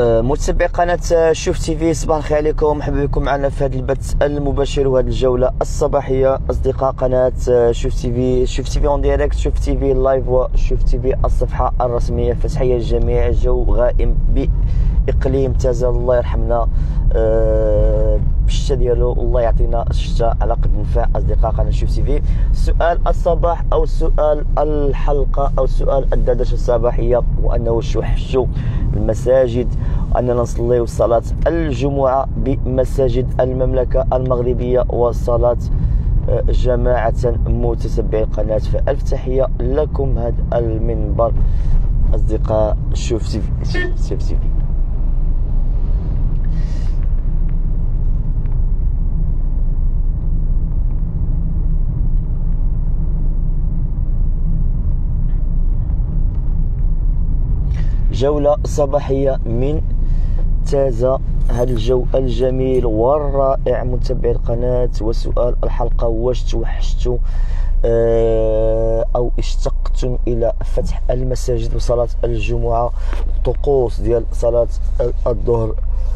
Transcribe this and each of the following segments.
متابعي قناة شوف تي في، صباح الخير عليكم. مرحبا بكم معنا في هذا البث المباشر وهذه الجولة الصباحية أصدقاء قناة شوف تي في. شوف تي في اون ديريكت، شوف تي في لايف وشوف تي في الصفحة الرسمية. فتحية للجميع. جو غائم بإقليم تازة، الله يرحمنا بالشتا ديالو، الله يعطينا الشتاء على قد نفع. أصدقاء قناة شوف تي في، سؤال الصباح أو سؤال الحلقة أو سؤال الدردشة الصباحية وأنه شو المساجد، أننا نصلي صلاة الجمعة بمساجد المملكة المغربية وصلاة جماعة متتبعي القناة. فألف تحية لكم هذا المنبر أصدقاء شوف تي في. جولة صباحية من تازة، هذا الجو الجميل والرائع متابعي القناة. وسؤال الحلقة: واش توحشتوا أو اشتقتم إلى فتح المساجد وصلاة الجمعة، طقوس ديال صلاة الظهر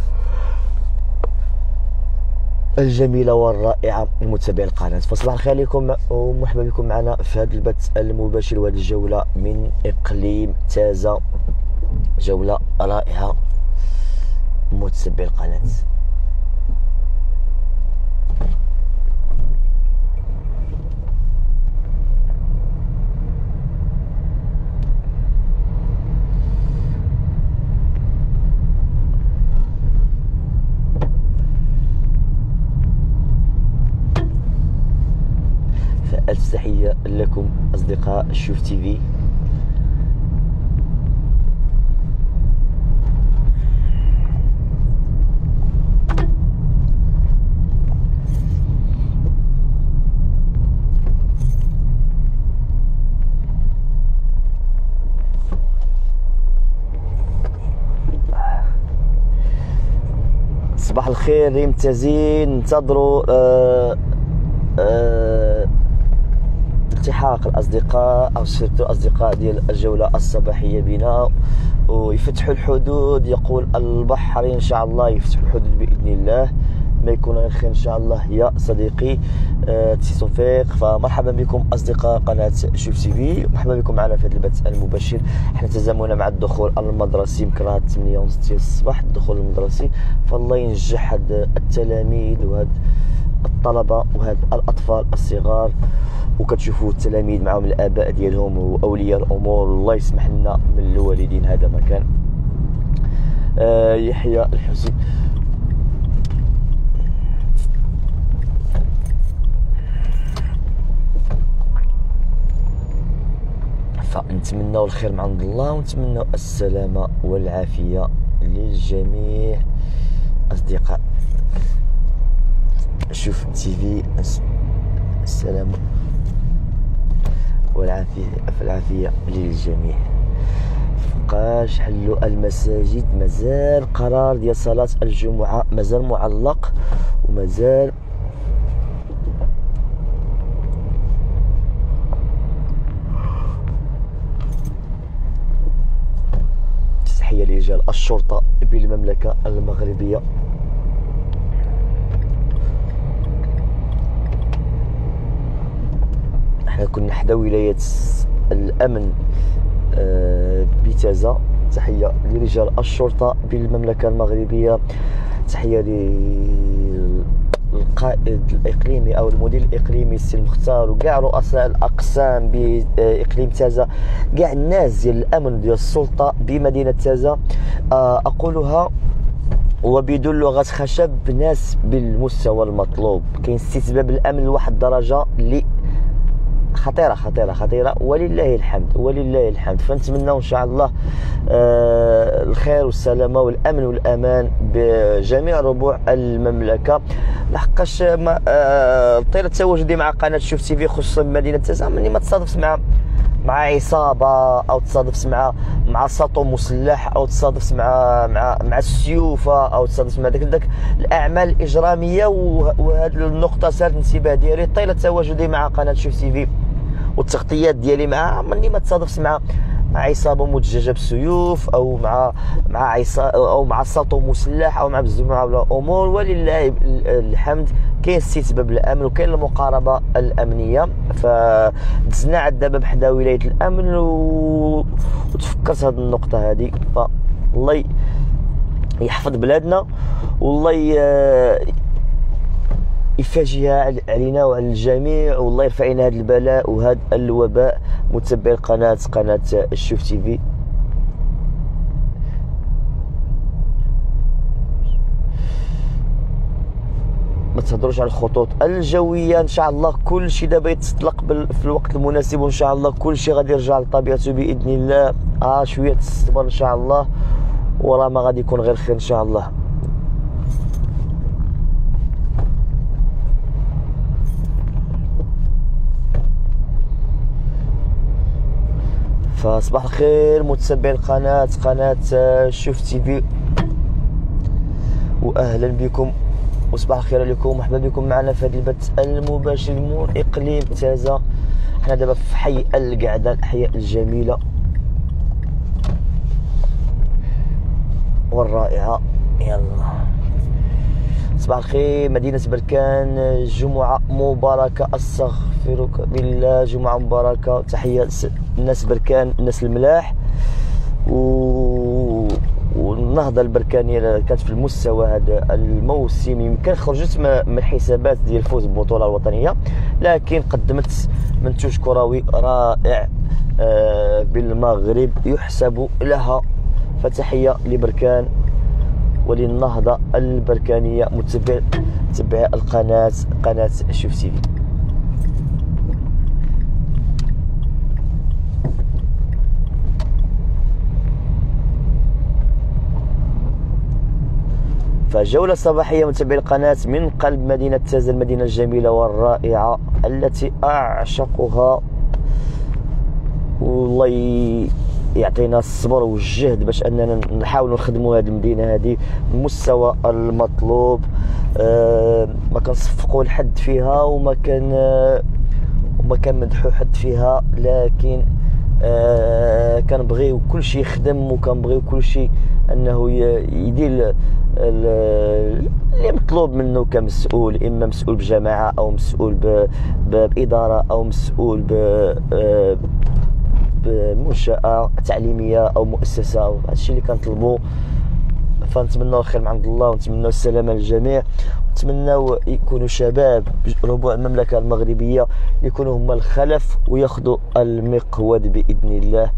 الجميلة والرائعة متابعي القناة؟ فصباح الخير عليكم ومرحبا بكم معنا في هذا البث المباشر وهذه الجولة من إقليم تازة. جولة رائعة متابعي القناة. فألف تحية لكم أصدقاء شوف تي في. صباح الخير ممتازين، ننتظروا التحاق الأصدقاء أو سيرتو أصدقاء ديال الجولة الصباحية بنا ويفتحوا الحدود. يقول البحر إن شاء الله يفتحوا الحدود بإذن الله، ما يكون غير خير إن شاء الله يا صديقي تي توفيق. فمرحبا بكم أصدقاء قناة شوف تي في، مرحبا بكم معنا في هذا البث المباشر. احنا تزامنا مع الدخول المدرسي، يمكن 8:30 ديال الصباح الدخول المدرسي. فالله ينجح هاد التلاميذ وهاد الطلبة وهاد الأطفال الصغار، وكتشوفوا التلاميذ معهم الآباء ديالهم وأولياء الأمور. الله يسمح لنا من الوالدين. هذا مكان يحيى الحسين. فنتمنى الخير من عند الله ونتمنى السلامة والعافية للجميع أصدقاء شوف تي في. السلام والعافية للجميع. فبقاش حلوا المساجد، مازال قرار ديال صلاة الجمعة مازال معلق ومازال تحية لرجال الشرطة بالمملكة المغربية. احنا كنا حدا ولاية الأمن بتازة. تحية لرجال الشرطة بالمملكة المغربية، تحية للقائد الإقليمي أو المدير الإقليمي السي المختار وكاع رؤساء الأقسام بإقليم تازة، كاع الناس ديال الأمن ديال السلطة بمدينة تازة. أقولها وبدون لغة خشب، ناس بالمستوى المطلوب. كاين استتباب الأمن لواحد الدرجة اللي خطيرة ولله الحمد. فنتمنى ان شاء الله الخير والسلامة والامن والامان بجميع ربوع المملكة. لحقاش الطير التواجدي مع قناة شوف تي في خصوصا مدينة تازة، ملي ما تصادفش مع عصابة او تصادفت مع سطو مسلح او تصادفت مع السيوفة او تصادفت مع داك الاعمال الاجرامية. وهذه النقطة سالت الانتباه ديالي، الطير التواجدي مع قناة شوف تي في والتغطيات ديالي معها، ملي ما تصادفش عصابه مدججه بالسيوف او مع او مع سطو مسلح او مع بزاف من الامور. ولله الحمد كاين استتباب الامن وكاين المقاربه الامنيه. فدزنا عاد دابا بحدا ولايه الامن وتفكرت هذه النقطه هذه. فالله يحفظ بلادنا والله يفاجئها علينا وعلى الجميع، والله يرفع لنا هذا البلاء وهذا الوباء. متابعي قناه الشوف تي في، ما تهضروش على الخطوط الجويه. ان شاء الله كل شيء دابا يتطلق في الوقت المناسب، وان شاء الله كل شيء غادي يرجع لطبيعته باذن الله. شويه الصبر ان شاء الله، وراه ما غادي يكون غير خير ان شاء الله. فصباح الخير متابعي قناه شوف تي في، واهلا بكم وصباح الخير عليكم. مرحبا بكم معنا في هذا البث المباشر من اقليم تازه. حنا دابا في حي القعده، الاحياء الجميله والرائعه. يلا صباح الخير مدينه بركان، جمعه مباركه، استغفرك بالله، جمعه مباركه. تحيه الناس بركان، الناس الملاح. والنهضه البركانيه كانت في المستوى هذا الموسم يمكن خرجت من الحسابات ديال الفوز بالبطوله الوطنيه، لكن قدمت منتوج كروي رائع بالمغرب يحسب لها. فتحيه لبركان وللنهضه البركانيه. متابعي قناه شوف تي في. فجولة صباحية متابعي القناة من قلب مدينة تازة، المدينة الجميلة والرائعة التي أعشقها. والله يعطينا الصبر والجهد باش أننا نحاول نخدموا هذه المدينة هذه بالمستوى المطلوب. ما كنصفقوا لحد فيها وما كان مدحو حد فيها، لكن كنبغيو كل شيء يخدم، وكنبغيو كل شيء انه يدير اللي مطلوب منه كمسؤول، اما مسؤول بجماعه او مسؤول باداره او مسؤول بمنشاه تعليميه او مؤسسه. هذا الشيء اللي كنطلبوا. فنتمنوا الخير من عند الله، ونتمنوا السلامه للجميع، ونتمنوا يكونوا شباب ربوع المملكه المغربيه يكونوا هما الخلف وياخذوا المقود باذن الله.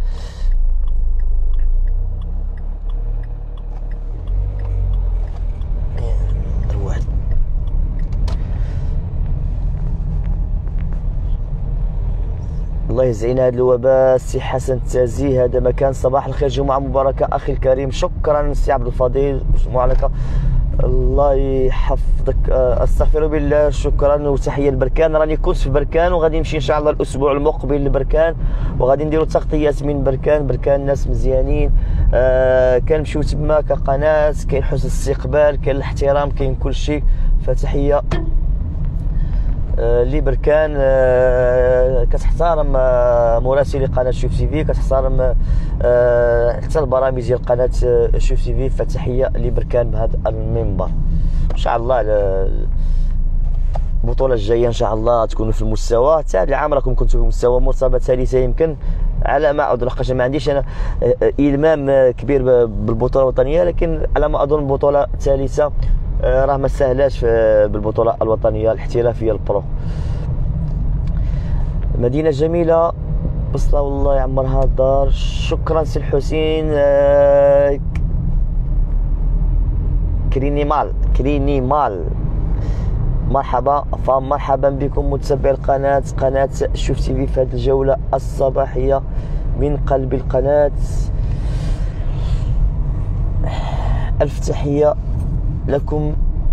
الله يزعينا هذا الوباء. سي حسن التازي، هذا مكان. صباح الخير، جمعه مباركه اخي الكريم. شكرا سي عبد الفضيل، جمعه لك، الله يحفظك. استغفر بالله. شكرا وتحيه لبركان. راني كنت في بركان وغادي نمشي ان شاء الله الاسبوع المقبل لبركان، وغادي نديروا تغطيات من بركان ناس مزيانين. كنمشيو تما كقناه، كاين حسن استقبال، كاين الاحترام، كاين كل شيء. فتحيه لبركان. كتحترم مراسلي قناه شوف تي في، كتحترم حتى البرامج ديال قناه شوف تي في. فتحيه لبركان بهذا المنبر. ان شاء الله البطوله الجايه ان شاء الله تكونوا في المستوى. حتى هذا العام راكم كنتوا في مستوى مرتبه ثالثه يمكن، على ما اظن، لحقاش ما عنديش انا المام كبير بالبطوله الوطنيه، لكن على ما اظن البطوله الثالثه راه ما سهلاش بالبطوله الوطنيه الاحترافيه البرو. مدينه جميله بصله والله يعمرها الدار. شكرا سي الحسين. كريني مال مرحبا. فمرحبا بكم متابعي قناه شوف تي في في هذه الجوله الصباحيه من قلب القناه. الف تحيه لكم.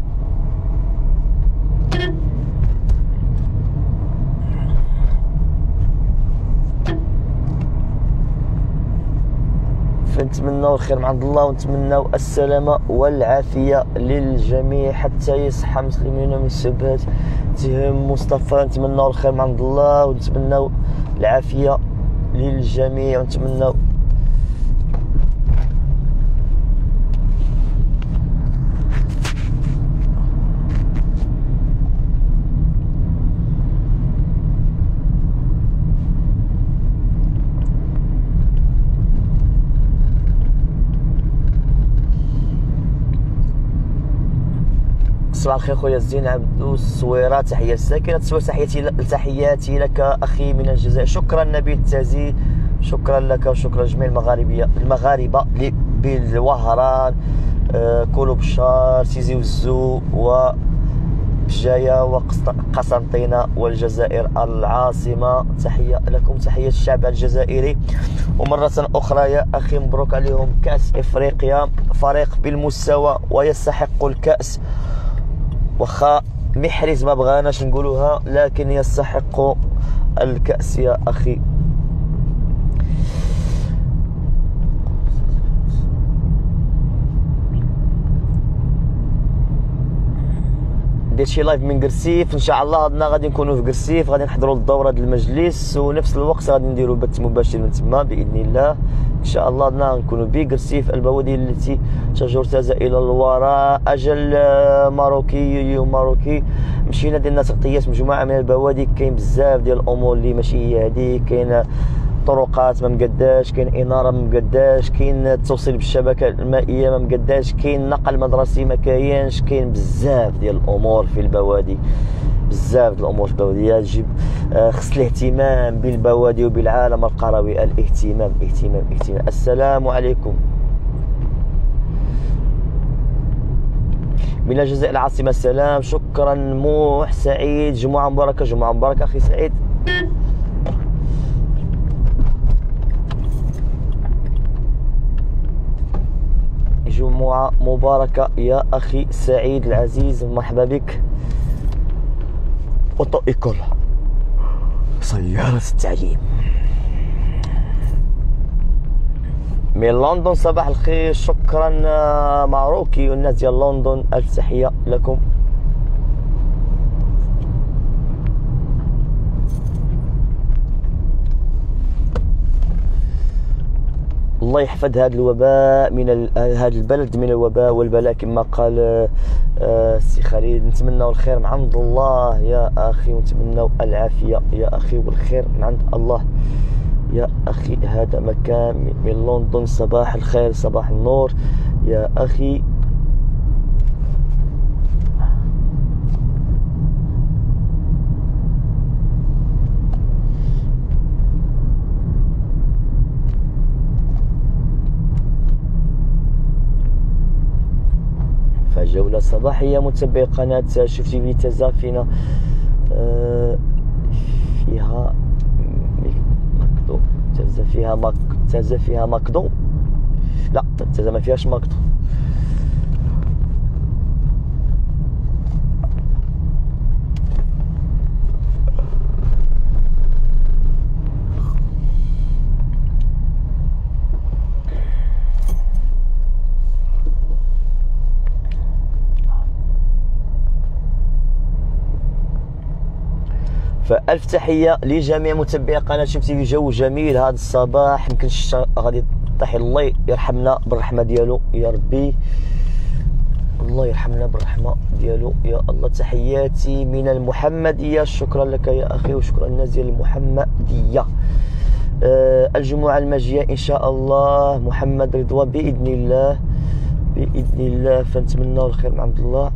فنتمنوا الخير من عند الله، ونتمنوا السلامه والعافيه للجميع حتى يصحى مسلمين من الشبهات تهم مصطفى. نتمنوا الخير من عند الله، ونتمنوا العافيه للجميع، ونتمنوا صباح الخير خويا الزين عبدو الصويره، تحيه الساكنه التصوير، تحياتي لك اخي من الجزائر. شكرا نبيل التازي، شكرا لك وشكرا لجميع المغاربه بالوهران، كولو بشار، سيزي وزو وبجايه وقسنطينه والجزائر العاصمه. تحيه لكم، تحيه الشعب الجزائري. ومره اخرى يا اخي مبروك عليهم كاس افريقيا، فريق بالمستوى ويستحق الكاس، واخا محرز ما بغاناش نقولوها لكن يستحق الكاس يا اخي. درت شي لايف من قرسيف ان شاء الله، هادنا غادي نكونوا في قرسيف، غادي نحضروا للدوره ديال المجلس ونفس الوقت غادي نديروا بث مباشر من تما باذن الله ان شاء الله. هادنا نكونوا بقرسيف، البوادي التي تجرتها الى الوراء، اجل ماروكي مشينا درنا تغطيات مجموعه من البوادي. كاين بزاف ديال الامور اللي ماشي هي هذه، كاين طرقات ما مقداش، كاين اناره ما مقداش، كاين التوصيل بالشبكه المائيه ما مقداش، كاين نقل مدرسي ما كاينش، كاين بزاف ديال الامور في البوادي، بزاف ديال الامور في البوادي. يجب خص الاهتمام بالبوادي وبالعالم القروي، الاهتمام اهتمام اهتمام. السلام عليكم من الجزائر العاصمه. السلام، شكرا موح سعيد، جمعه مباركه، جمعه مباركه اخي سعيد. جمعة مباركة يا أخي سعيد العزيز، مرحبا بك. أوتو إيكول، سيارة التعليم من لندن، صباح الخير، شكرا ماروكي والناس ديال لندن، ألف تحية لكم. الله يحفظ هذا الوباء من هذا البلد من الوباء والبلاء كما قال السي خالد. نتمنوا الخير من عند الله يا اخي، ونتمنوا العافيه يا اخي والخير من عند الله يا اخي. هذا مكان من لندن، صباح الخير، صباح النور يا اخي. فجولة صباحية متابعي قناة شفتي في تازا فينا فيها ماكدو، تازا فيها ماكدو، لا تازا ما فيهاش ماكدو. فألف تحية لجميع متابعي قناة شفتي في. جو جميل هذا الصباح، يمكن الشتا غادي طيح، الله يرحمنا بالرحمة ديالو يا ربي، الله يرحمنا بالرحمة ديالو يا الله. تحياتي من المحمدية، شكرا لك يا أخي وشكرا للناس ديال المحمدية. الجمعة الماجية إن شاء الله، محمد رضوان بإذن الله بإذن الله، فنتمنى الخير من عند الله.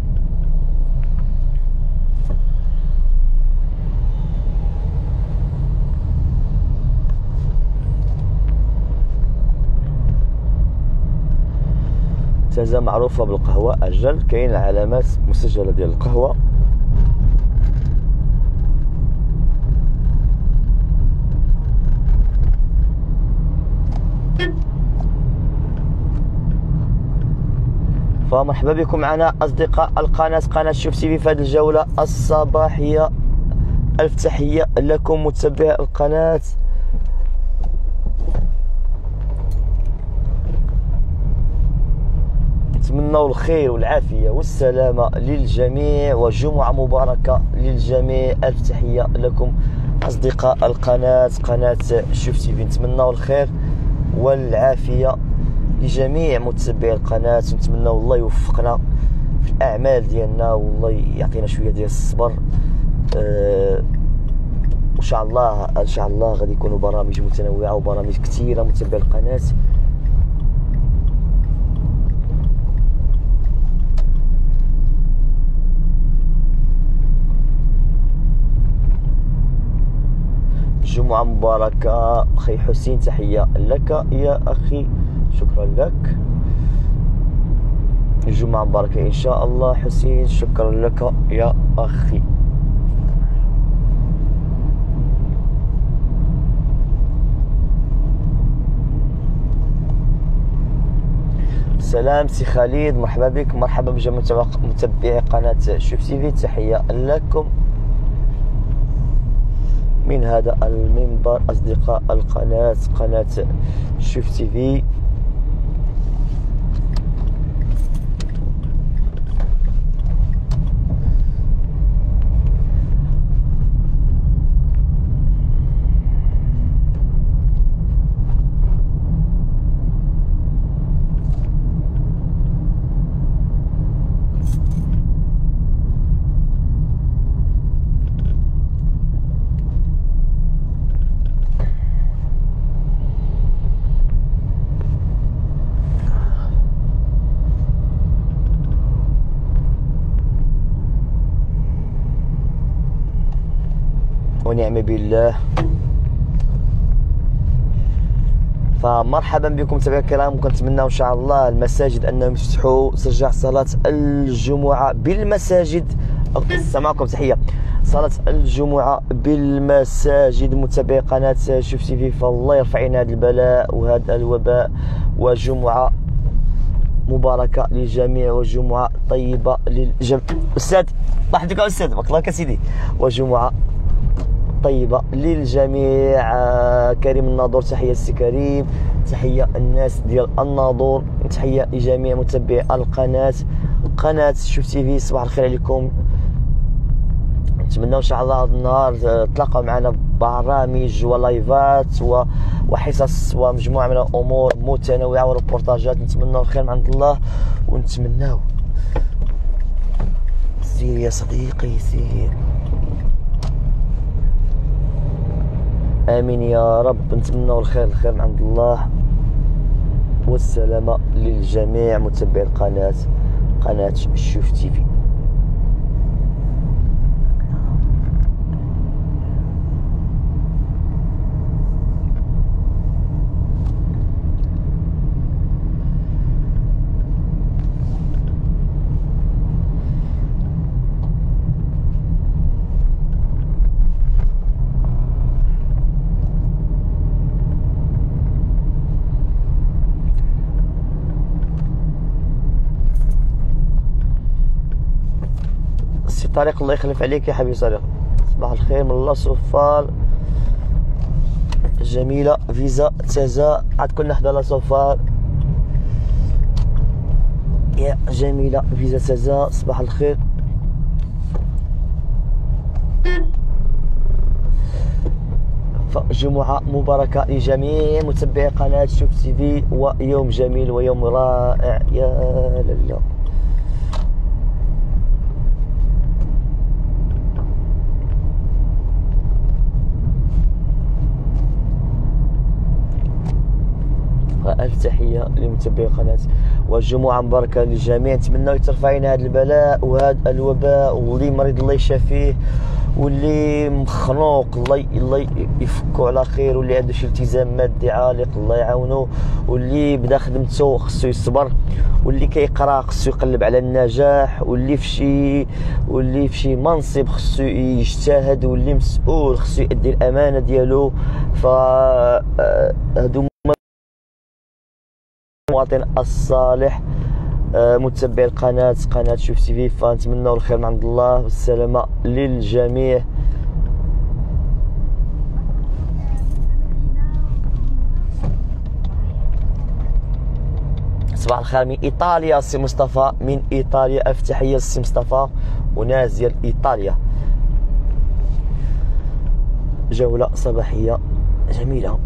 تازا معروفة بالقهوة، أجل كاين علامات مسجلة ديال القهوة. فمرحبا بكم معنا أصدقاء القناة، قناة شفتي في هذه الجولة الصباحية. ألف تحية لكم متابعي القناة. نتمنوا الخير والعافية والسلامة للجميع، وجمعة مباركة للجميع. ألف تحية لكم أصدقاء القناة، قناة شفتي في. نتمنوا الخير والعافية لجميع متابعي القناة، ونتمنوا الله يوفقنا في الأعمال ديالنا، والله يعطينا شوية ديال الصبر. وإن شاء الله إن شاء الله غادي يكونوا برامج متنوعة وبرامج كثيرة متابعي القناة. جمعة مباركة. أخي حسين تحية لك يا أخي، شكرا لك. جمعة مباركة إن شاء الله حسين، شكرا لك يا أخي. سلام سي خالد، مرحبا بك، مرحبا بجميع متابعي قناة شوف تيفي، تحية لكم من هذا المنبر أصدقاء القناة، قناة شوف تيفي. ونعم بالله. فمرحبا بكم متابعينا الكرام، وكنتمناو ان شاء الله المساجد انهم يفتحوا، ترجع صلاة الجمعة بالمساجد. سمعكم تحية، صلاة الجمعة بالمساجد متابعي قناة شوف تيفي، فالله يرفع عنا هذا البلاء وهذا الوباء، وجمعة مباركة للجميع، وجمعة طيبة للجميع. أستاذ الله يحفظك أستاذ، بارك الله فيك سيدي. وجمعة طيبة للجميع. كريم الناظور تحية السي كريم، تحية الناس ديال الناظور، تحية لجميع متابعي القناة، قناة شوف تيفي. صباح الخير عليكم، نتمنى ان شاء الله هذا النهار تلاقوا معنا برامج ولايفات وحصص ومجموعة من الامور متنوعة وريبورتاجات. نتمنى الخير من عند الله، ونتمناو سير يا صديقي سير. امين يا رب. نتمنى الخير من عند الله والسلامة للجميع متابعي القناة، قناة شوف تيفي. طارق الله يخلف عليك يا حبيبي طارق، صباح الخير من الله. صفار جميلة فيزا تازا، عاد كنا حدا لا صفار يا جميلة فيزا تازا، صباح الخير. فجمعة مباركة لجميع متابعي قناة شوف تيفي، ويوم جميل ويوم رائع يا لالا. ألف تحية لمتابعي قناة، والجمعة مباركة للجميع. نتمنى يترفع عنا هذا البلاء وهذا الوباء، واللي مريض الله يشافيه، واللي مخنوق الله يفكو على خير، واللي عنده شي التزام مادي عالق الله يعاونه، واللي بدا خدمته خصو يصبر، واللي كيقرا خصو يقلب على النجاح، واللي في شي منصب خصو يجتهد، واللي مسؤول خصو يؤدي الأمانة ديالو. هادو المواطن الصالح متابعي القناة، قناة شوف تيفي. فنتمنى الخير من عند الله والسلامة للجميع. صباح الخير من ايطاليا سي مصطفى، من ايطاليا. الف تحية سي مصطفى وناس ديال ايطاليا. جولة صباحية جميلة.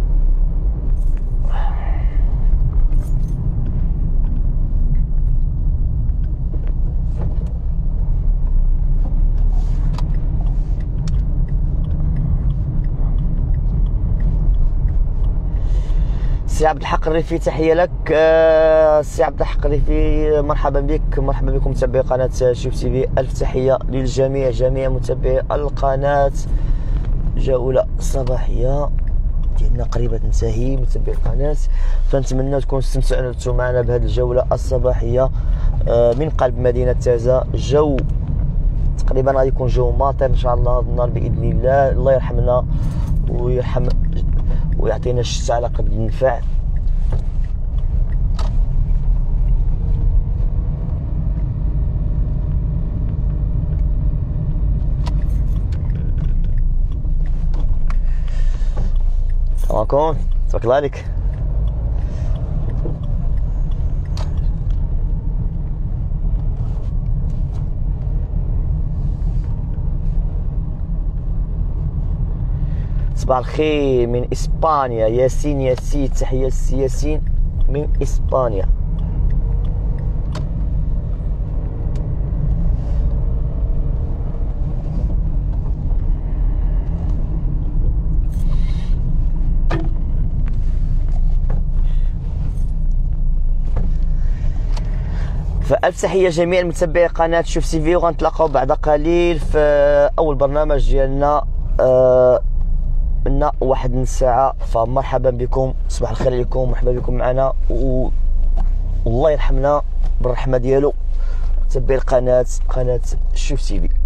سي عبد الحق الريفي تحية لك. سي عبد الحق الريفي مرحبا بك، مرحبا بكم متابعي قناة شوف تيفي. ألف تحية للجميع، جميع متابعي القناة. جولة صباحية ديالنا قريبة تنتهي متابعي القناة. فنتمنى تكونوا استمتعتوا معنا بهذه الجولة الصباحية من قلب مدينة تازة. جو تقريبا غادي يكون جو ماطر ان شاء الله هذا النهار باذن الله. الله يرحمنا ويرحم ويعطينا الشتاء على قد النفع. معكم تبارك الله عليك. صباح الخير من اسبانيا ياسين ياسين، تحية ياسين من اسبانيا. فألف تحية جميع متابعي قناة شوف تيفي، وغنتلاقاو بعد قليل في أول برنامج ديالنا من واحد من الساعة. فمرحبا بكم، صباح الخير عليكم، مرحبا بكم معنا والله يرحمنا بالرحمة ديالو. تابعي القناة قناة شوف تيفي.